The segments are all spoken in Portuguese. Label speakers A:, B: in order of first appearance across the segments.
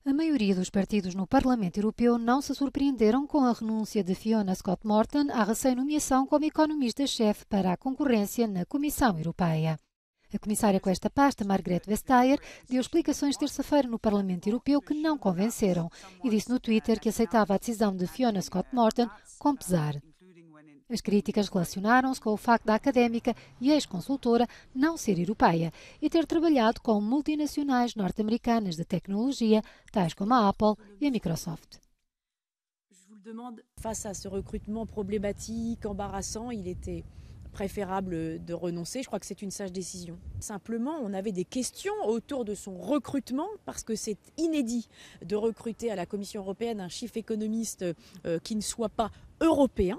A: A maioria dos partidos no Parlamento Europeu não se surpreenderam com a renúncia de Fiona Scott Morton à recém-nomeação como economista-chefe para a concorrência na Comissão Europeia. A comissária com esta pasta, Margrethe Vestager, deu explicações terça-feira no Parlamento Europeu que não convenceram e disse no Twitter que aceitava a decisão de Fiona Scott Morton com pesar. As críticas relacionaram-se com o facto da académica e ex-consultora não ser europeia e ter trabalhado com multinacionais norte-americanas de tecnologia, tais como a Apple e a Microsoft.
B: Face à ce recrutement problématique, embarrassant, il était préférable de renoncer. Je crois que c'est une sage décision. Simplement, on avait des questions autour de son recrutement parce que c'est inédit de recruter à la Commission européenne un chief économiste qui ne soit pas européen.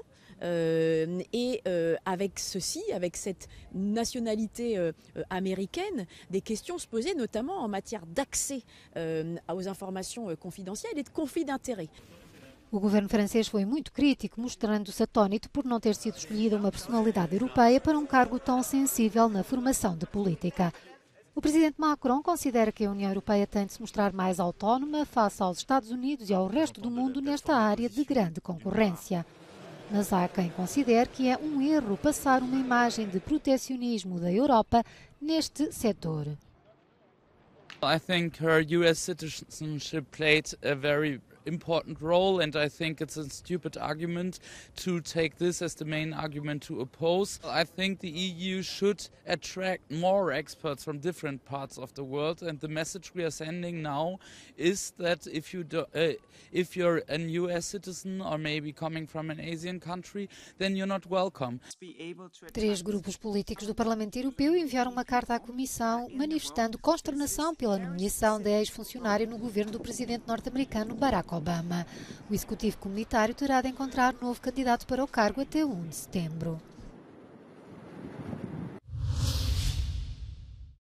B: Avec ceci, avec cette nationalité américaine, des questions se posaient notamment en matière d'accès aux informations confidentielles et de conflit d'intérêts.
A: O governo francês foi muito crítico, mostrando-se atônito por não ter sido escolhida uma personalidade europeia para um cargo tão sensível na formação de política. O presidente Macron considera que a União Europeia tem de se mostrar mais autónoma face aos Estados Unidos e ao resto do mundo nesta área de grande concorrência. Mas há quem considere que é um erro passar uma imagem de protecionismo da Europa neste setor.
C: I think her US citizenship played a very important role, and I think it's a stupid argument to take this as the main argument to oppose. I think the EU should attract more experts from different parts of the world, and the message we are sending now is that if you're a US citizen or maybe coming from an Asian country, then you're not welcome.
A: 3 grupos políticos do Parlamento Europeu enviaram uma carta à Comissão manifestando consternação pela nomeação da ex-funcionária no governo do presidente norte-americano Barack Obama. O executivo comunitário terá de encontrar novo candidato para o cargo até 1 de setembro.